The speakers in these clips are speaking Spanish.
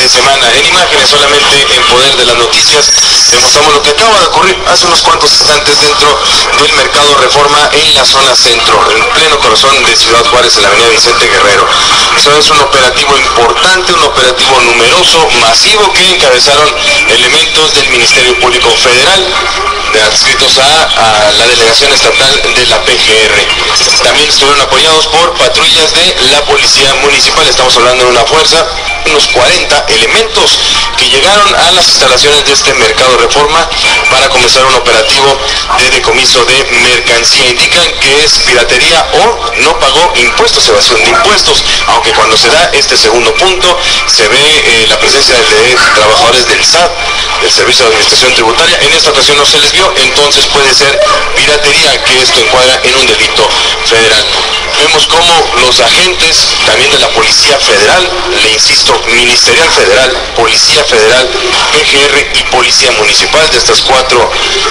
de semana. En imágenes, solamente en Poder de las Noticias, demostramos lo que acaba de ocurrir hace unos cuantos instantes dentro del Mercado Reforma en la zona centro, en pleno corazón de Ciudad Juárez, en la avenida Vicente Guerrero. Eso es un operativo importante, un operativo numeroso, masivo, que encabezaron elementos del Ministerio Público Federal, adscritos a la delegación estatal de la PGR. También estuvieron apoyados por patrullas de la Policía Municipal. Estamos hablando de una fuerza, unos 40 elementos que llegaron a las instalaciones de este Mercado Reforma para comenzar un operativo de decomiso de mercancía. Indican que es piratería o no pagó impuestos, evasión de impuestos, aunque cuando se da este segundo punto se ve la presencia de trabajadores del SAT, del Servicio de Administración Tributaria. En esta ocasión no se les vio, entonces puede ser piratería, que esto encuadra en un delito federal. Vemos cómo los agentes también de la Policía Federal, le insisto, Ministerial Federal, Policía Federal, PGR y Policía Municipal, de estas cuatro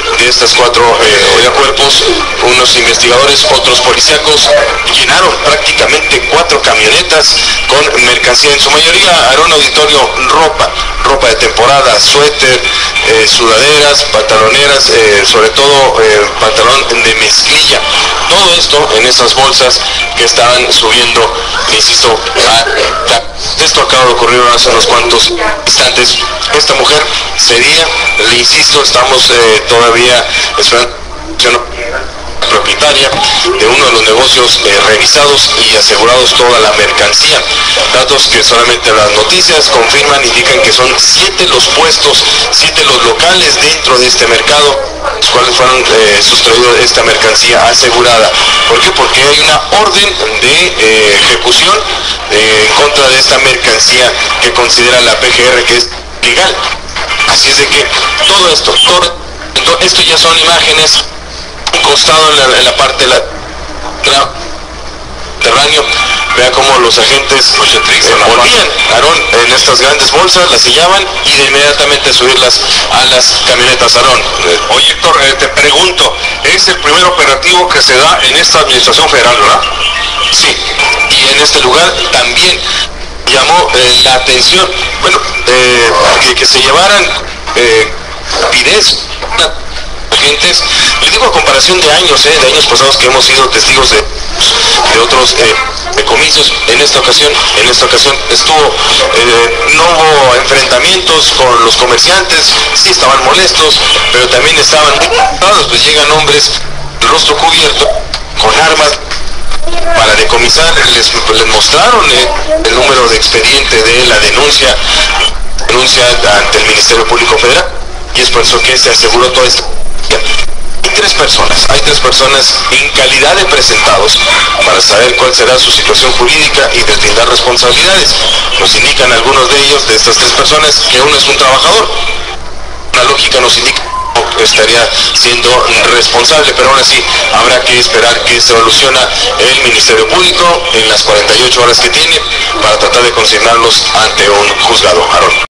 cuerpos, unos investigadores, otros policíacos, llenaron prácticamente 4 camionetas con mercancía, en su mayoría, Aarón Auditorio, ropa de temporada, suéter, sudaderas, pantaloneras, sobre todo pantalón de mezclilla. Todo esto en esas bolsas que estaban subiendo, insisto, esto acaba de ocurrir hace unos cuantos instantes. Esta mujer sería, le insisto, estamos todavía esperando propietaria de uno de los negocios revisados y asegurados toda la mercancía. Datos que solamente las noticias confirman, indican que son 7 los puestos, 7 los locales dentro de este mercado, los cuales fueron sustraídos esta mercancía asegurada. ¿Por qué? Porque hay una orden de ejecución en contra de esta mercancía que considera la PGR que es legal. Así es de que todo esto ya son imágenes. Costado en la parte terráneo, vea cómo los agentes volvían, Aarón, en estas grandes bolsas, las sellaban y de inmediatamente subirlas a las camionetas. Aarón. Oye, Héctor, te pregunto, es el primer operativo que se da en esta administración federal, ¿verdad? Sí, y en este lugar también llamó la atención, bueno, que se llevaran rapidez agentes, le digo a comparación de años pasados que hemos sido testigos de otros comicios. En esta ocasión no hubo enfrentamientos con los comerciantes, sí estaban molestos, pero también estaban preocupados, pues llegan hombres, el rostro cubierto, con armas para decomisar. Les mostraron el número de expediente de la denuncia ante el Ministerio Público Federal, y es por eso que se aseguró todo esto. Hay tres personas en calidad de presentados para saber cuál será su situación jurídica y deslindar responsabilidades. Nos indican algunos de ellos, de estas 3 personas, que uno es un trabajador. La lógica nos indica que estaría siendo responsable, pero aún así habrá que esperar que se evoluciona el Ministerio Público en las 48 horas que tiene para tratar de consignarlos ante un juzgado. Aarón.